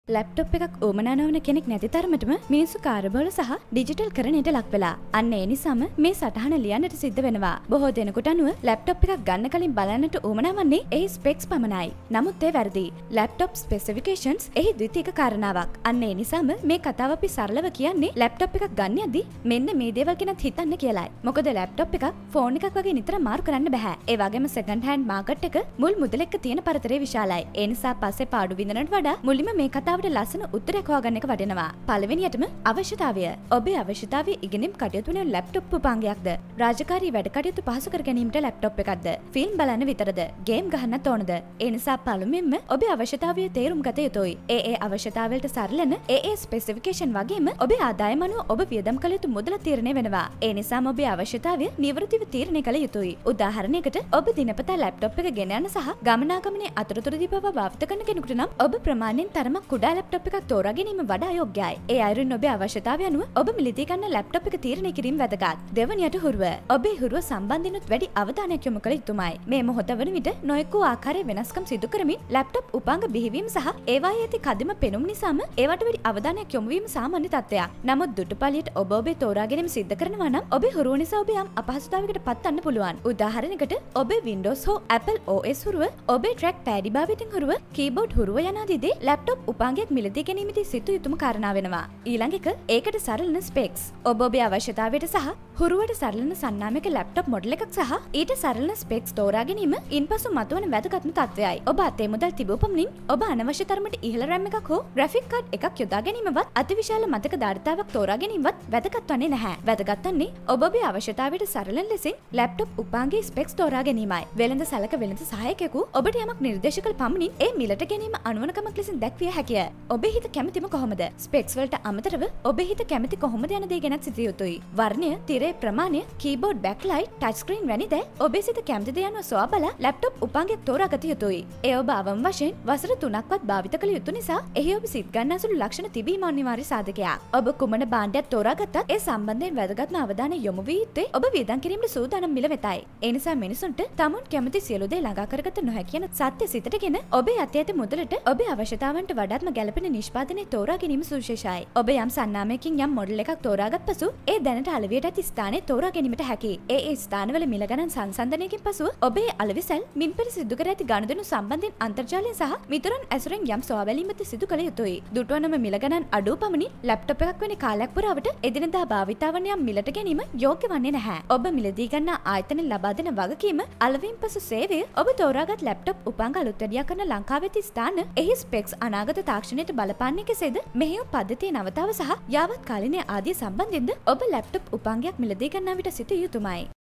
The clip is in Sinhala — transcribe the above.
ලැප්ටොප් එකක් ඕමනා නොවන කෙනෙක් නැති තරමටම මිනිස්සු කාර්යබහුල සහ ඩිජිටල් කරණයට ලක් වෙලා. අන්න ඒ නිසාම මේ සටහන ලියන්නට සිද්ධ වෙනවා. බොහෝ දෙනෙකුට අනුව ලැප්ටොප් එකක් ගන්න කලින් බලන්නට ඕමනා වන්නේ එහි ස්පෙක්ස් පමණයි. නමුත් ඒ වැරදි. ලැප්ටොප් ස්පෙસિෆිකේෂන්ස් එහි ද්විතීයික කාරණාවක්. අන්න ඒ නිසාම මේ කතාව අපි සරලව කියන්නේ ලැප්ටොප් එකක් ගන්න යද්දී මෙන්න මේ දේවල් ගැනත් හිතන්න කියලායි. මොකද ලැප්ටොප් එකක් ෆෝන් එකක් වගේ නිතර මාරු කරන්න බෑ. ඒ වගේම සෙකන්ඩ් හෑන්ඩ් මාකට් එක මුල් මුදල එක්ක තියෙන පරතරය විශාලයි. ඒ නිසා පස්සේ පාඩු විඳිනට වඩා මුලින්ම මේ කතාවට ලස්සන උත්තරයක් හොයාගන්න එක වටිනවා. පළවෙනියටම අවශ්‍යතාවය. ඔබේ අවශ්‍යතාවය ඉගෙනීම් කටයුතු වෙන ලැප්ටොප් උපාංගයක්ද? රාජකාරී වැඩ කටයුතු පහසු කර ගැනීමට ලැප්ටොප් එකක්ද? ෆිල්ම් බලන්න විතරද? ගේම් ගහන්නත් ඕනද? ඒ නිසා පළමුවෙන්ම ඔබේ අවශ්‍යතාවය තේරුම් ගත යුතුයි. ඒ අවශ්‍යතාවලට සරලන ඒ ස්පෙસિෆිකේෂන් වගේම ඔබේ ආදායම අනුව ඔබ වියදම් කළ යුතු මුදල තීරණය වෙනවා. ඒ නිසාම ඔබේ අවශ්‍යතාවය නිවැරදිව තීරණය කළ යුතුයි. උදාහරණයකට ඔබ දිනපතා ලැප්ටොප් එක ගෙන යන සහ ගමනාගමනයේ අතරතුරදී පවා භාවිත කරන කෙනෙකුට නම් ඔබ ප්‍රමාණයෙන් තරමක් කුඩා ලැප්ටොප් එකක් තෝරා ගැනීම වඩා යෝග්‍යයි. ඒ අයුරින් ඔබේ අවශ්‍යතාවය අනුව ඔබ මිලදී ගන්න ලැප්ටොප් එක තීරණය කිරීම වැදගත්. දෙවැනියට හුරුව. ඔබේ හුරුව සම්බන්ධිනුත් වැඩි අවධානයක් යොමු කළ යුතුමයි. මේ මොහොත වන විට නොයෙකු ආකාරයේ වෙනස්කම් සිදු කරමින් ලැප්ටොප් උපාංග බිහිවීම සහ ඒවායේ ඇති කදිම පෙනුම නිසාම ඒවට වැඩි අවධානයක් යොමු වීම සාමාන්‍ය තත්ත්වයක්. නමුත් දුටුපළියට ඔබ ඔබේ තෝරා ගැනීම සිද්ධ කරනවා නම් ඔබේ හුරුව නිසා ඔබ යම් අපහසුතාවයකට පත්වන්න පුළුවන්. උදාහරණයකට ඔබේ Windows හෝ Apple OS හුරුව, ඔබේ track pad භාවිතයෙන් හුරුව, keyboard හුරුව යන ආදී දේ ලැප්ටොප් උපාංගයක් මිලදී ගැනීමේදී සිතු යුතුම කාරණා වෙනවා. ඊළඟ එක ඒකට සරලන ස්පෙක්ස්. ඔබ ඔබේ අවශ්‍යතාවයට සහ හුරුවට සරලන සන්නාමයක ලැප්ටොප් මොඩල් එකක් සහ ඊට සරලන ස්පෙක්ස් තෝරා ගැනීම ඉන්පසු මතුවන වැදගත්ම තත්ත්වයයි. ඔබ අතේ මුදල් තිබූ පමණින් ඔබ අනවශ්‍ය තරමට ඉහළ RAM එකක් හෝ graphic card එකක් යොදා ගැනීමවත් අතිවිශාල මතක ධාරිතාවක් තෝරා ගැනීමවත් වැදගත් වන්නේ නැහැ. වැදගත් වන්නේ ඔබ ඔබේ අවශ්‍යතාවයට සරලන ලෙසින් ලැප්ටොප් උපාංගයේ ස්පෙක්ස් තෝරා ගැනීමයි. වෙළඳ සැලක වෙළඳ සහායකයෙකු ඔබට යමක් නිර්දේශ කළ පමණින් ඒ මිලට ගැනීම අනුවණකමක් ලෙසින් දැක්විය හැකිය. ඔබේ හිත කැමතිම කොහොමද? ස්පෙක්ස් වලට අමතරව ඔබේ හිත කැමති කොහොමද යන දේ ගැනත් සිතිය යුතුයි. වර්ණය, තිරේ ප්‍රමාණය, කීබෝඩ් බෑක්ලයිට්, ටච් ස්ක්‍රීන් වැනි දේ ඔබේ සිත කැමති දේ යනුව සොයා බලා ලැප්ටොප් උපාංගයක් තෝරා ගත යුතුයි. ඒ ඔබ අවම වශයෙන් වසර 3ක්වත් භාවිත කළ යුතු නිසා එහි ඔබ සිත් ගන්නා සුළු ලක්ෂණ තිබීම අනිවාර්ය සාධකයක්. ඔබ කුමන භාණ්ඩයක් තෝරාගත්තත් ඒ සම්බන්ධයෙන් වැදගත්ම අවධානය යොමු වී යුත්තේ ඔබ වියදම් කිරීමට සූදානම් මිල වෙතයි. ඒ නිසා මිනිසුන්ට තමුන් කැමති සියලු දේ ළඟා කරගත නොහැකි යන සත්‍ය සිතටගෙන ඔබේ අතේ ඇති මුදලට ඔබේ අවශ්‍යතාවන්ට වඩාත්ම ගැළපෙන නිෂ්පාදනය තෝරා ගැනීම සුවිශේෂයි. ඔබ යම් සන්නාමයකින් යම් මොඩල් එකක් තෝරාගත් පසු ඒ දැනට අලෙවියට ඇති ස්ථානය තෝරා ගැනීමට හැකි. ඒ ස්ථානවල මිල ගණන් සංසන්දනයකින් පසුව ඔබේ අලෙවිසල් මින්පෙළ සිදු කර ඇති ගනුදෙනු සම්බන්ධයෙන් අන්තර්ජාලයෙන් සහ මිතුරන් ඇසුරෙන් යම් සොයා බැලීමක් සිදු කළ යුතුයි. දුටුවනම මිල ගණන් අඩු පමණින් ලැප්ටොප් එකක් වෙන කාලයක් පුරාවට එදිනදා භාවිතාවන් යම් මිලට ගැනීම යෝග්‍ය වන්නේ නැහැ. ඔබ මිලදී ගන්නා ආයතනයෙන් ලබා දෙන වගකීම අලෙවින් පසු සේවය ඔබ තෝරාගත් ලැප්ටොප් උපාංග අලුත් වැඩියා කරන ලංකාවේ ඇති ස්ථාන එහි ස්පෙක්ස් අනාගත තාක්ෂණයට බලපාන්නේ කෙසේද? මෙහෙයුම් පද්ධතියේ නවතාව සහ යාවත් කාලිනය ආදී සම්බන්ධයෙන්ද ඔබ ලැප්ටොප් උපාංගයක් මිලදී ගන්නා විට සිටිය යුතුමයි.